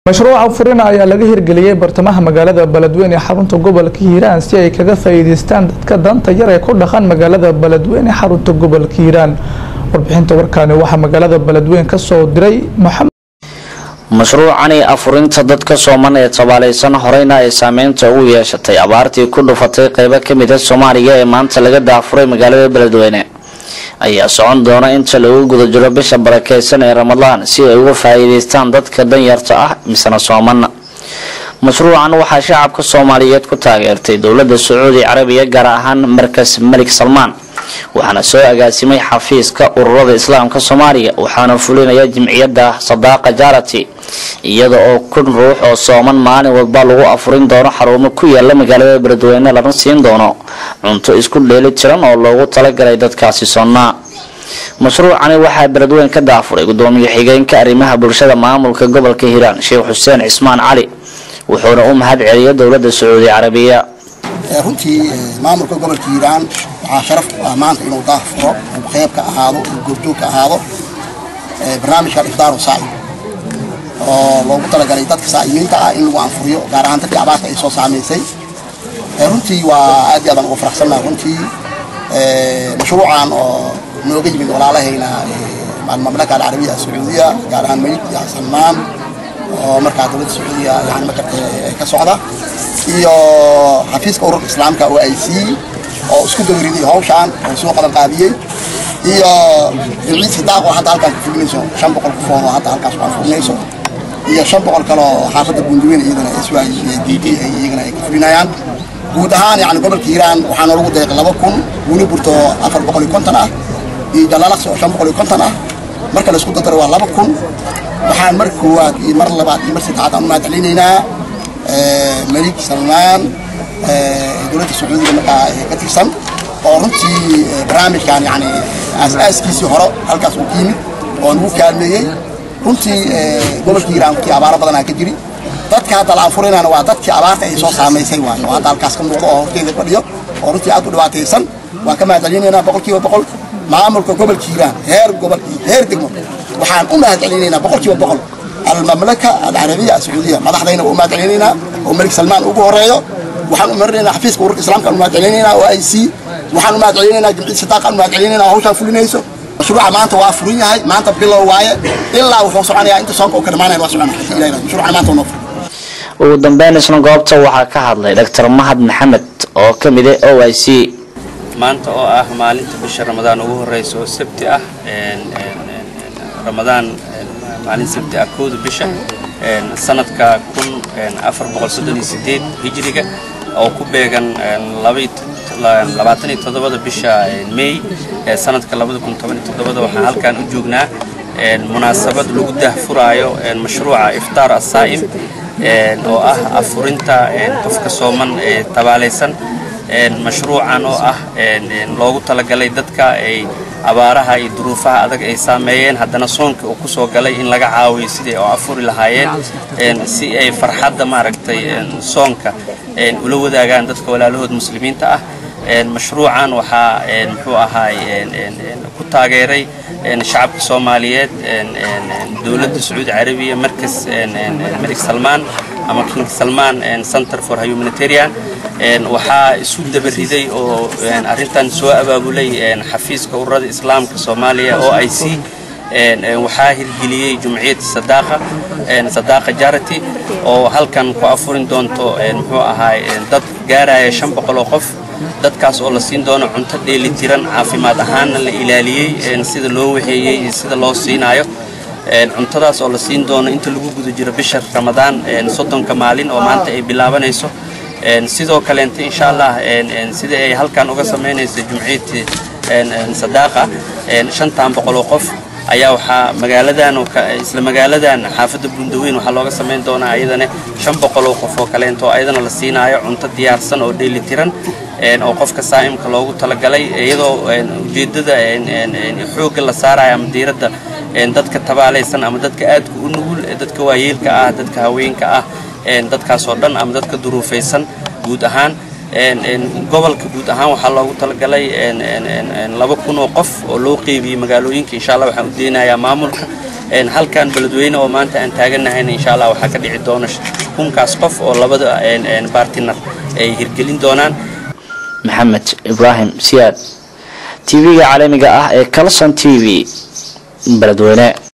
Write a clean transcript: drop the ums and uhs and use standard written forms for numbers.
مشروع فرنا ayaa laga hirgeliyay bartamaha magaalada Beledweyne ee xarunta gobolka Hiiraan si ay kaga faa'iideystaan dadka danta yar ee ku dhaqan magaalada Beledweyne ee xarunta gobolka Hiiraan warbixinta warkaani waxa magaalada Beledweyne ka soo diray Maxamed mashruucani afurinta dadka Soomaaliyeed tabaaleysan horeyna ay saameynta ugu yeeshatay abaartii ku dhufatay qaybo kamid ah Soomaaliya ee maanta laga daafuray magaalada Beledweyne ayaa socon doona inta lagu guda jiro bisha barakeysan ee Ramadaan si ay uga faa'iideystaan dadka danyarta ah misana Soomaaliya mashruucan waxa shacabka Soomaaliyeed ku taageertay dawladda Sacuudi Carabiya gaar ahaan markas Malik Salman waxaana soo agaasimay xafiiska ururada Islaamka Soomaaliya waxaana fulinaya jamciyadda Sadaqa Jarati iyada oo kun ruux oo Sooman maalin walba lagu afurin doono xarumo ku yaala magaalada Beledweyne lana siin doono cunto isku dheelitiran oo loogu talagalay dadkaasi Soomaa mashruucani waxa Beledweyne ka daafuray gudoomiye xigeenka arrimaha bulshada maamulka gobolka Hiiraan Sheekh Xuseen Cismaan Cali wuxuuna u mahad celiyay dawladda Sacuudi Carabiya runtii maamulka gobolka Hiiraan waxa sharaf maanta inuu daafuro qayb ka ahaado goobjoog ka ahaado barnaamijka iftaar oo saacid oo loogu talagalay dadka saaciyiinta ah in lagu anfuriyo gaar ahaan dadka abaarta ay soo saameysay runtii waa aad iyo aad ugu faraxsanahay runtii mashruucan oo nooga yimid walaalahayna mamlakada Carabiga Sacuudiya gaar ahaan Malik Salman oo markaa dawladda Sacuudiya yani markaa ka socda iyo xafiiska ururka Islaamka oo ay oo isku dawriday hawshan oo soo qadan qaadiyay iyo ciid Sadaqa oo hadda halkan ku filinayso 500 qof oo hadda halkaas ku filinayso iyo 500 kale oo xaafadda Bunduweyne iyadana SYDD iyagana ay ku filinayaan guud ahaan yani gobolka Hiiraan waxaan ugu deeqay 2000 wali burto 450 ah iyo Jalaalaqsi oo 550 ah marka la isku daro waa 2000 waxaan mar koowaad iyo mar labaad iyo mar saddexaad aan ma tacliinaynaa Malik Salman dawladda Sacuudiga markaa ka tirsan oo runtii barnaamijkan yani aasaaskiisii hore halkaas uu yimid oo lagu kaalmeeyay runtii gobolka Hiiraan ki abaar badan ka jiri dadka hadda la anfurinaana waa dadkii abaarta ay soo saameysay waayo hadda halkaas ka muuqdo oo horteeda fadhiyo oo runtii aad u dhibaataysan waa ka mahadcelinaynaa boqolkiiba boqol maamulka gobolka Hiiraan heer gobol heer degmo waxaan u mahadcelinaynaa boqolkiiba boqol المملكة العربية السعودية ما ضحنا وما تعلنينا وملك سلمان أبوه رأيه وحن مرينا حفيز كورك الإسلام كانوا ما تعلنينا وأي سي وحن ما تعلنينا جمعية ستاق ما تعلنينا وهو شافوا لنا يسوع مشروع ما أنت وافرين هاي ما أنت بقول وايد إلا وفوصوا عني أنت صانق وكرمانة واسمع إلينا مشروع ما أنت ونفر ودنبان اسمه قابته وحكاها الله دكتور مهد محمد أو كمية أو أي سي ما أنت أو مالين تبشر رمضان وهو الرئيس والسبت رمضان مالين سبت أكود بشة سنة كون 468 هجرية أو كوبيجان لبعتني تضبط بشة ماي سنة كلابد كنت تمني تضبط وحال كان وجوجنا مناسبة لوجده فرايو مشروع إفطار الصائم أو أفرنتا تفك صومن تباليسن مشروعا أو لوجو تلاقي دتك abaaraha iyo duruufaha adag ay saameeyeen haddana soonka uu ku soo galay in laga caawiyo sidii oo afuri lahaayeen si ay farxadda maaragtay soonka ula wadaagaan dadka walaalahood muslimiinta ah mashruucan waxa muxuu ahaay ku taageeray shacabka Soomaaliyeed dawladda Sacuudi Carabiya markas Malik Salman ama King Salman Center for Humanitarian waxaa isu dabariday oo arintan soo abaabulay xafiiska ururada Islaamka Soomaaliya oo ay waxaa hirgeliyay jamciyadda Sadaqa Jarati oo halkan ku afurin doonto muxuu ahaay dad gaaraya 500 qof dadkaas oo la siin doono cunto dheelitiran caafimaad ahaan la ilaaliyay sida loo waxeeyay sida loo siinayo cuntadaas oo la siin doono inta lagu guda jiro bisha Ramadaan 30 maalin oo maanta ay bilaabanayso sidoo kale insha Allah sida ay halkan uga sameynayso jamciyadda Sadaqa 500 qof ayaa waxa magaaladan oo isla magaaladan xaafadda Bunduweyne waxa looga sameyn doonaa ayadana 500 qof oo kale inta ayadana la siinayo cunto diyaarsan oo dheelitiran oo qofka saa'imka loogu talagalay iyadoo ujeedada xoog la saarayo ama diiradda dadka tabaaleysan ama dadka aad u nugul dadka waayeelka ah dadka haweenka ah dadkaas oo dhan ama dadka duruufaysan guud ahaan gobolka guud ahaan waxa loogu talagalay 2,000 qof oo loo qeybiyay magaalooyinka insha Allah waxaan u deenayaa maamulka halkan beledweyne oo maanta aan taaganahay insha Allah waxa ka dhici doona kunkaas qof oo labada partner ay hirgelin doonaan. Maxamed Ibrahim Siyaad TV-ga caalamiga ah ee Kalson TV beledweyne.